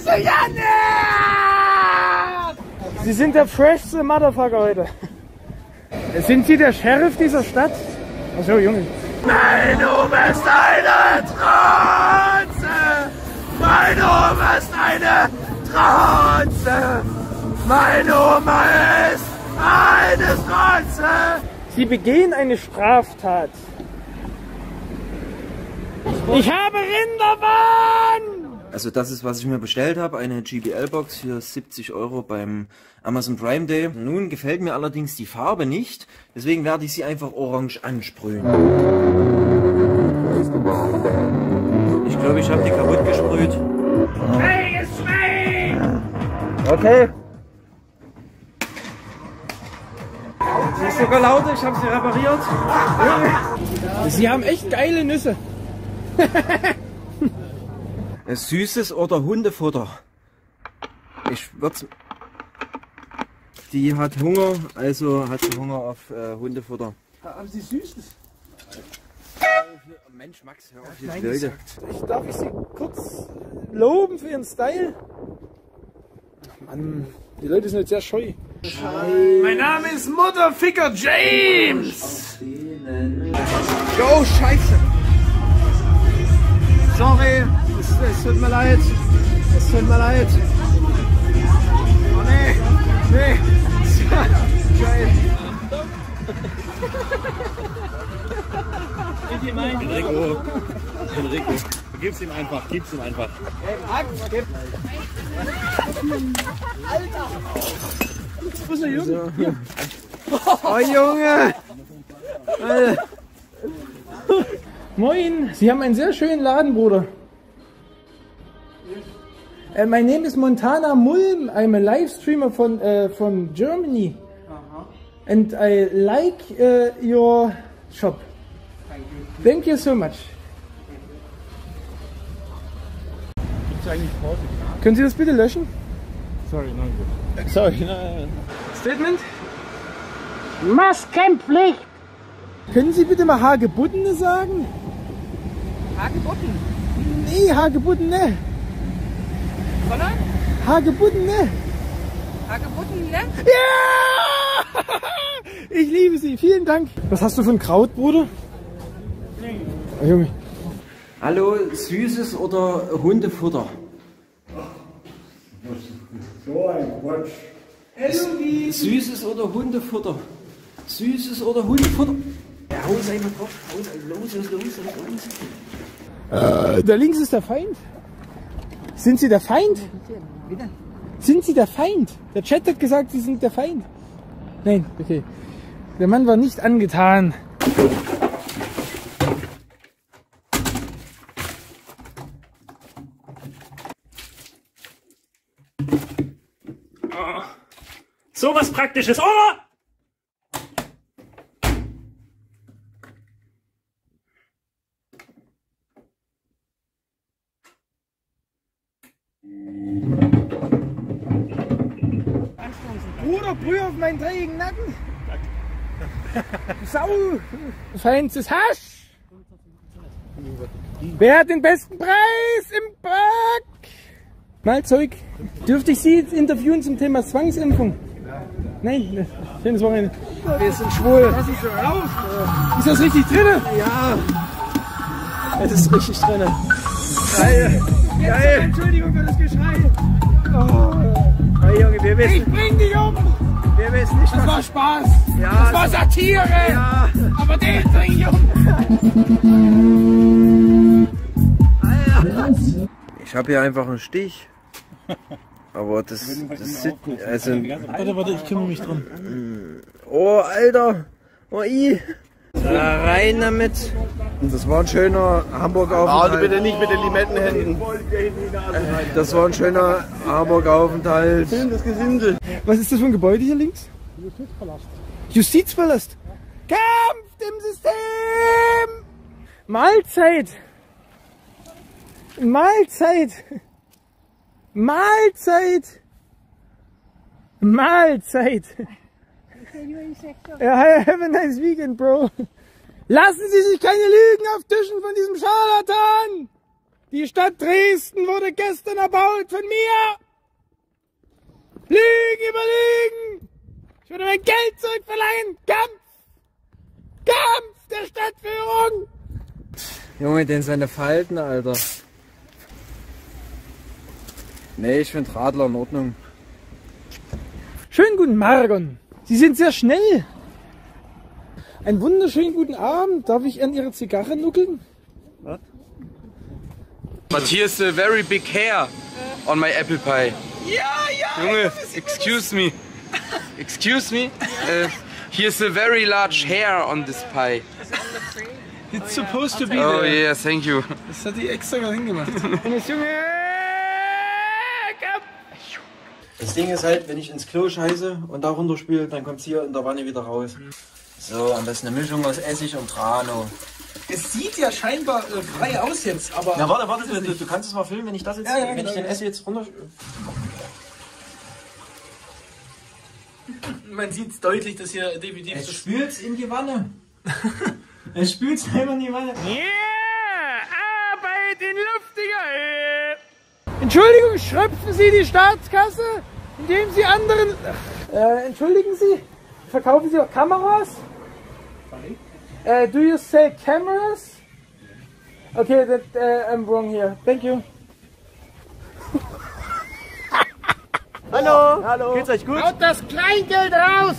Janne! Sie sind der freshste Motherfucker heute. Sind Sie der Sheriff dieser Stadt? Achso, Junge. Mein Name ist eine Transe! Mein Name ist eine Transe! Meine Oma ist eine Transe! Sie begehen eine Straftat. Ich habe Rinderwahn! Also das ist, was ich mir bestellt habe, eine GBL-Box für 70 € beim Amazon Prime Day. Nun gefällt mir allerdings die Farbe nicht, deswegen werde ich sie einfach orange ansprühen. Ich glaube, ich habe die kaputt gesprüht. Okay. Sie ist sogar lauter, ich habe sie repariert. Sie haben echt geile Nüsse. Süßes oder Hundefutter? Ich würd's... Die hat Hunger, also hat sie Hunger auf Hundefutter. Haben Sie Süßes? Mensch, Max, hör auf jetzt, Leute. Darf ich Sie kurz loben für Ihren Style? Mann, die Leute sind jetzt sehr scheu. Mein Name ist Motherficker James! Yo, Scheiße! Sorry, es tut mir leid. Es tut mir leid. Oh nee, nee. Geil. Enrico, gib's ihm einfach, Alter! Wo ist der Junge? Hier. Oh Junge! Alter. Moin, Sie haben einen sehr schönen Laden, Bruder. My name is Montana Mulm. I'm a live streamer from Germany. And I like your shop. Thank you so much. Können Sie das bitte löschen? Sorry, nein, gut. Sorry, nein. Statement? Maskenpflicht! Können Sie bitte mal Hagebuttene sagen? Hagebutten? Nee, Hagebuttene. Sondern? Hagebuttene. Hagebutten, ne? Ja! Ich liebe Sie, vielen Dank. Was hast du für ein Kraut, Bruder? Oh, Junge. Hallo, süßes oder Hundefutter? So ein Quatsch. Süßes oder Hundefutter? Süßes oder Hundefutter? Ja, hau es einfach drauf. Los. Da links ist der Feind. Sind Sie der Feind? Sind Sie der Feind? Der Chat hat gesagt, Sie sind der Feind. Nein, okay. Der Mann war nicht angetan. So was Praktisches, oder? Bruder, Brühe auf meinen dreckigen Nacken. Sau. Feines Hasch. Wer hat den besten Preis im Park? Mal Zeug. Dürfte ich Sie jetzt interviewen zum Thema Zwangsimpfung? Nein, schönes Wochenende. Wir sind schwul. Was ist schon auf? Ist das richtig drin? Ja. Es ist richtig drin. Geil. Geil. Entschuldigung für das Geschrei. Oh. Hey Junge, wir wissen. Ich bring dich um. Wir wissen nicht, was. Das war Spaß. Ja. Das war Satire. Ja. Aber den bring ich um. Ich habe hier einfach einen Stich. Aber das sieht, also... Warte, ich kümmere mich drum. Oh, Alter! Oh, da rein damit! Das war ein schöner Hamburg-Aufenthalt. Also bitte nicht mit den Limettenhänden. Das war ein schöner Hamburg-Aufenthalt. Das Gesindel. Was ist das für ein Gebäude hier links? Justizpalast. Justizpalast! Kampf dem System! Mahlzeit! Mahlzeit! Mahlzeit! Mahlzeit! Ja, have a nice weekend, bro. Lassen Sie sich keine Lügen auftischen von diesem Scharlatan! Die Stadt Dresden wurde gestern erbaut von mir. Lügen über Lügen. Ich würde mein Geld zurückverlangen. Kampf. Kampf der Stadtführung. Junge, den seine Falten, Alter. Nee, ich finde Radler in Ordnung. Schönen guten Morgen. Sie sind sehr schnell. Einen wunderschönen guten Abend. Darf ich an Ihre Zigarre nuckeln? Was? But here's a very big hair on my apple pie. Ja. Junge, excuse me. Excuse me. Here's a very large hair on this pie. It's supposed to be Oh there. yeah, thank you. Das hat die extra hingemacht. Das Ding ist halt, wenn ich ins Klo scheiße und da runterspüle, dann kommt es hier in der Wanne wieder raus. So, am besten eine Mischung aus Essig und Trano. Es sieht ja scheinbar frei aus jetzt, aber... Na warte, du kannst es mal filmen, wenn ich das jetzt, wenn ich den Essig jetzt runter... Man sieht deutlich, dass hier definitiv... Es spült's in die Wanne. Es spült's einfach in die Wanne. Yeah! Arbeit in luftiger Höhe! Entschuldigung, schröpfen Sie die Staatskasse, indem Sie anderen... entschuldigen Sie, verkaufen Sie auch Kameras? Do you sell cameras? Okay, that, I'm wrong here. Thank you. Hallo. Hallo. Geht's euch gut? Haut das Kleingeld raus!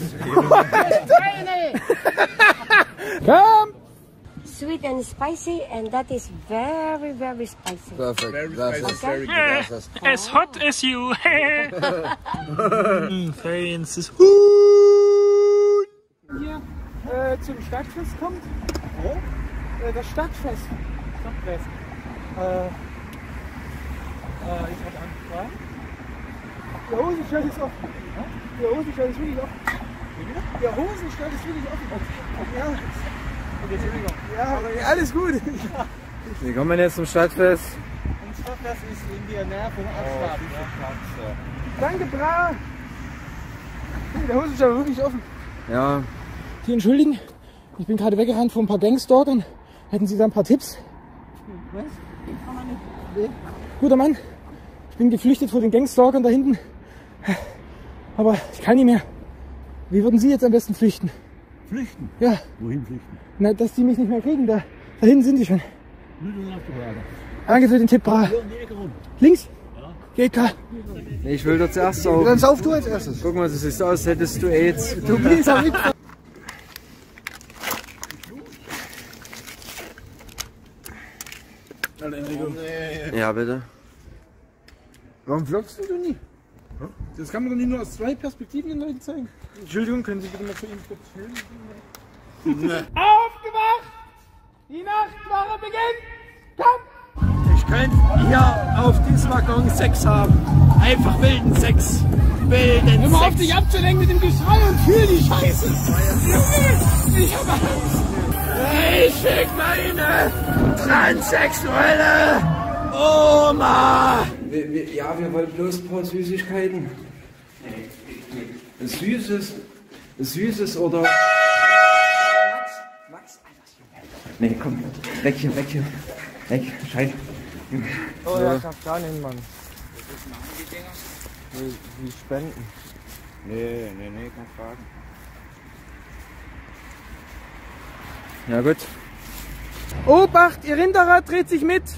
Komm! Sweet and spicy, and that is very, very spicy. Perfect. As hot as you. Fans ist Hier zum Stadtfest kommt. Das Stadtfest. Stadtfest. Ich hatte Angst. Ja? Der Hosenstall ist offen. Der Hosenstall ist wirklich offen. Der Hosenstall ist wirklich offen. Ja. Ja, alles gut. Wie kommen wir jetzt zum Stadtfest? Und Stadtfest ist in der Nähe von Abschlag. Danke, Bra. Der Hosenstall ist wirklich offen. Ja, Sie entschuldigen, ich bin gerade weggerannt von ein paar Gangstalkern. Hätten Sie da ein paar Tipps? Was? Guter Mann, ich bin geflüchtet vor den Gangstalkern da hinten. Aber ich kann nicht mehr. Wie würden Sie jetzt am besten flüchten? Flüchten? Ja. Wohin flüchten? Na, dass die mich nicht mehr kriegen. Da hinten sind die schon. Danke für den Tipp, Bra. Links? Ja. Geht klar. ich will da zuerst saugen. Dann sauf du als erstes. Guck mal, das sieht aus, als hättest du AIDS. Du bist am mit. Ja, bitte. Warum vloggst du nie? Das kann man doch nicht nur aus zwei Perspektiven den Leuten zeigen. Entschuldigung, können Sie bitte mal zu ihm kurz filmen? Aufgewacht! Die Nachtwache beginnt! Komm! Ich könnte hier auf diesem Waggon Sex haben. Einfach wilden Sex. Wilden Hör mal auf, Sex. dich abzulenken mit dem Geschrei und fühl die Scheiße! Ich hab Angst! Ich fick meine transsexuelle Oma. Ja, wir wollen bloß ein paar Süßigkeiten. Süßes oder... Max, nee, komm, weg hier, weg, scheiße. Oh ja, ich hab gar nicht, Mann. Die spenden. Nee, kein Fragen. Ja gut. Obacht, Ihr Rinderrad dreht sich mit!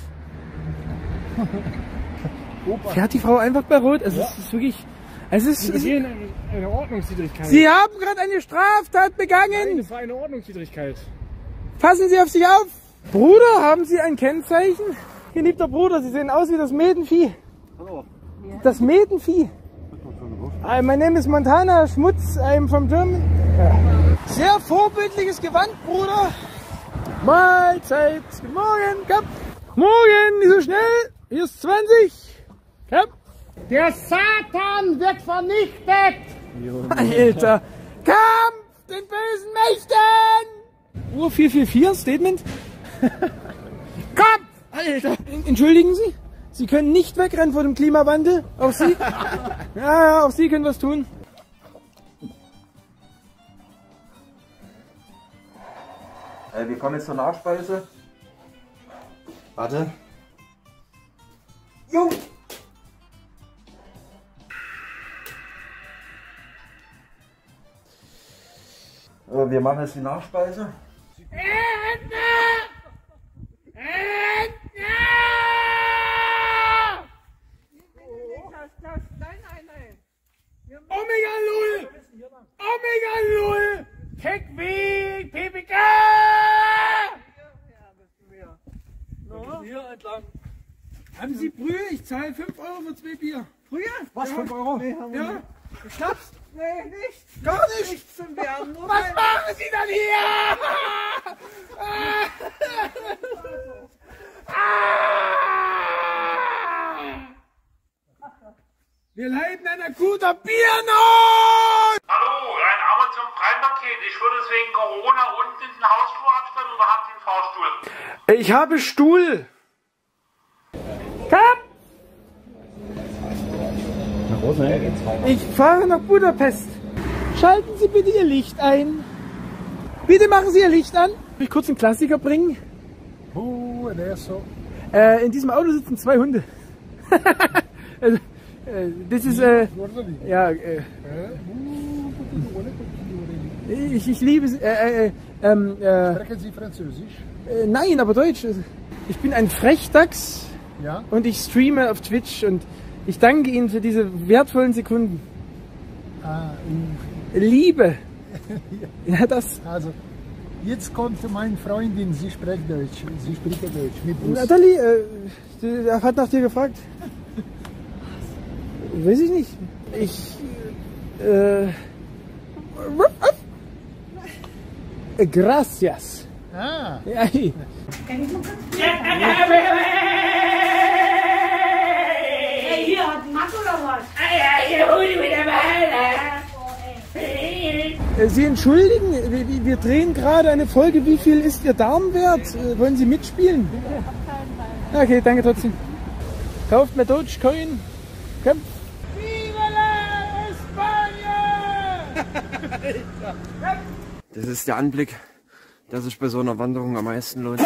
Fährt die Frau einfach bei Rot? Also, es ist wirklich... Es ist... eine Ordnungswidrigkeit. Sie haben gerade eine Straftat begangen! Das war eine Ordnungswidrigkeit. Passen Sie auf sich auf! Bruder, haben Sie ein Kennzeichen? Geliebter Bruder, Sie sehen aus wie das Medenvieh. Hallo. Das Medenvieh. My name is Montana Schmutz, I'm from Germany. Sehr vorbildliches Gewand, Bruder. Mahlzeit. Guten Morgen, komm. Morgen, nicht so schnell. Hier ist 20. Komm. Der Satan wird vernichtet. Alter. Kampf den bösen Mächten. Uhr 444, Statement. Komm. Alter. Entschuldigen Sie. Sie können nicht wegrennen vor dem Klimawandel. Auch Sie? Ja, auch Sie können was tun. Wir kommen jetzt zur Nachspeise. Warte. Jo! Wir machen jetzt die Nachspeise. Omega Null! Omega Null! Keckweg! PPK! Hier entlang. Haben Sie Brühe? Ich zahle 5 Euro für 2 Bier. Brühe? Was, ja. 5 Euro? Nee, ja. Schnaps? Nee, nicht. Gar nicht? Nichts zum Werden. Was machen Sie dann hier? Wir leiden an akuter Biernot! Hallo, ein Amazon Prime-Paket. Ich würde es wegen Corona unten in den Hausflur abstellen oder haben Sie einen Fahrstuhl? Ich habe Stuhl. Komm! Ich fahre nach Budapest. Schalten Sie bitte Ihr Licht ein. Bitte machen Sie Ihr Licht an. Will ich kurz einen Klassiker bringen? In diesem Auto sitzen 2 Hunde. Das ist, ja, ich liebe es, Sprechen Sie Französisch? Nein, aber Deutsch. Ich bin ein Frechdachs, ja? Und ich streame auf Twitch und ich danke Ihnen für diese wertvollen Sekunden. Liebe. Ja, das. Also, jetzt kommt meine Freundin, sie spricht Deutsch. Sie spricht Deutsch mit Bus. Nathalie, der hat nach dir gefragt. Weiß ich nicht. Gracias. Ah. Ja. Hier hat ein Mack oder was? Sie entschuldigen, wir drehen gerade eine Folge. Wie viel ist Ihr Darm wert? Wollen Sie mitspielen? Okay, danke trotzdem. Kauft mir Dogecoin. Komm. Viva la España! Das ist der Anblick, der sich bei so einer Wanderung am meisten lohnt.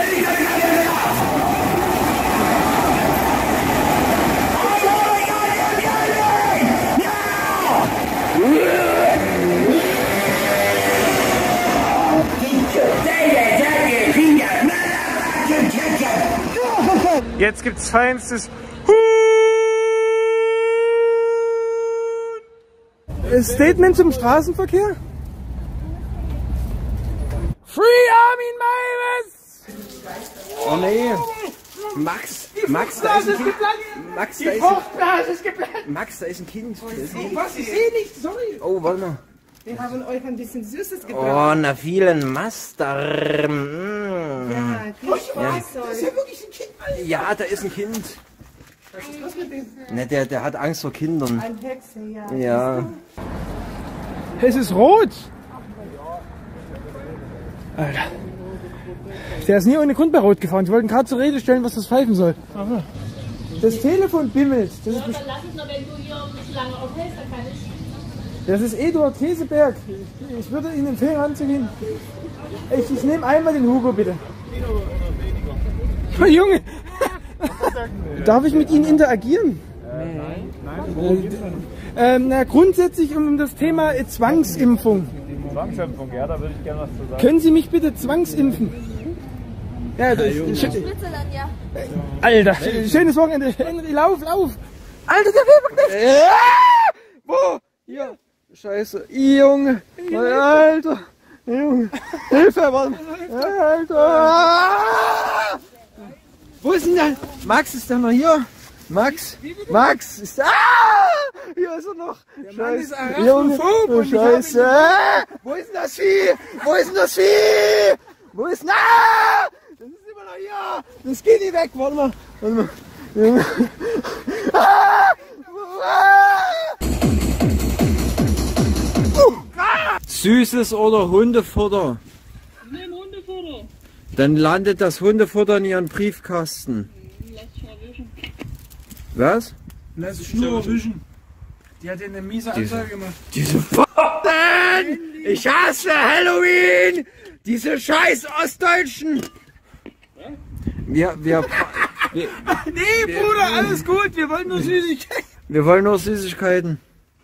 Jetzt gibt's feinstes Statement zum Straßenverkehr. Free Armin Meiwes! Oh nee! Max, da ist ein Kind. Max, da ist ein Kind. Was? Ich sehe nicht, sorry. Oh, warte mal. Wir haben euch ein bisschen Süßes gebracht. Oh, na vielen Master. Ja, Das ist ja wirklich ein Kind, Alter. Ja, da ist ein Kind. was ist los mit dem? Ne, der hat Angst vor Kindern. Ein Hexe, ja. Ja. Es ist rot. Alter. Der ist nie ohne Grund bei Rot gefahren. Sie wollten gerade zur Rede stellen, was das pfeifen soll. Aha. Das Telefon bimmelt. Das ist, das ist Eduard Heseberg. Ich würde Ihnen empfehlen, anzugehen. Ich nehme einmal den Hugo, bitte. Oh, Junge! Darf ich mit Ihnen interagieren? Nein. Na, grundsätzlich um das Thema Zwangsimpfung. Zwangsimpfung, ja, da würde ich gerne was zu sagen. Können Sie mich bitte zwangsimpfen? Ja, Alter, schönes Wochenende. Henry, lauf! Alter, der Weberknecht! Wo? Hier. Scheiße. Junge. Alter. Junge. Hilfe, Mann. Alter. Wo ist denn der? Max, ist der noch hier? Max ist da. Hier ist er noch. Scheiße. Junge. Scheiße. Wo ist denn das Vieh? Wo ist denn? Ah! Das ist immer noch hier. Das geht nicht weg. Warte mal. Junge. Süßes oder Hundefutter? Nimm Hundefutter. Dann landet das Hundefutter in Ihren Briefkasten. Lass dich mal wischen. Was? Lass dich nur wischen. Die hat ja eine miese Ansage gemacht. Diese F***en! Ich hasse Halloween! Diese scheiß Ostdeutschen! Wir Nee, Bruder, alles gut, wir wollen nur Süßigkeiten. Wir wollen nur Süßigkeiten.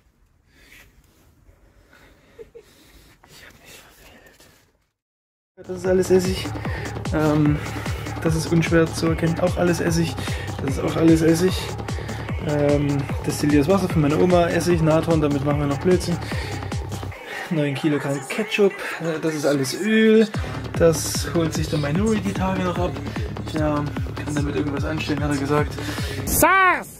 Das ist alles Essig. Das ist unschwer zu erkennen. Auch alles Essig. Das ist auch alles Essig. Destilliertes Wasser von meiner Oma. Essig, Natron, damit machen wir noch Blödsinn. 9 Kilogramm Ketchup. Das ist alles Öl. Das holt sich der Minority die Tage noch ab. Ja, kann damit irgendwas anstellen, hat er gesagt. Sass!